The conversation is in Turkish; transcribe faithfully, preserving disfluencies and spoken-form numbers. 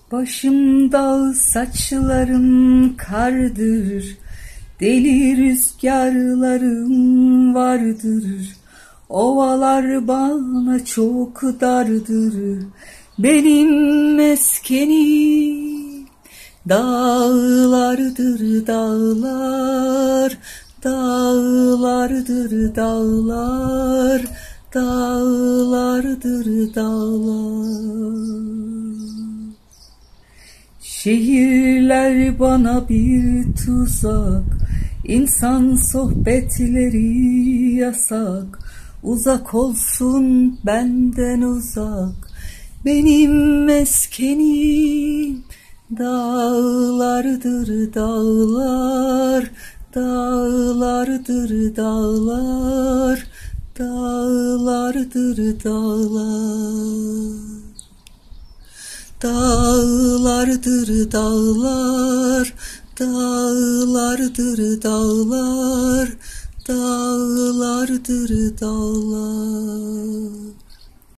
Başımda saçlarım kardır, deli rüzgarlarım vardır. Ovalar bana çok dardır, benim meskenim dağlardır dağlar, dağlardır dağlar, dağlardır dağlar. Şehirler bana bir tuzak, insan sohbetleri yasak. Uzak olsun benden uzak, benim meskenim dağlardır dağlar, dağlardır dağlar, dağlardır dağlar. Dağlardır dağlar, dağlardır dağlar, dağlardır dağlar.